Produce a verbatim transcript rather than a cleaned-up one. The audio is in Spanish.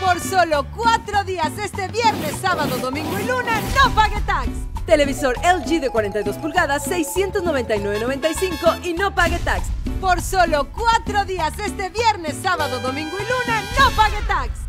Por solo cuatro días, este viernes, sábado, domingo y lunes, no pague tax. Televisor L G de cuarenta y dos pulgadas, seiscientos noventa y nueve noventa y cinco y no pague tax. Por solo cuatro días, este viernes, sábado, domingo y lunes, no pague tax.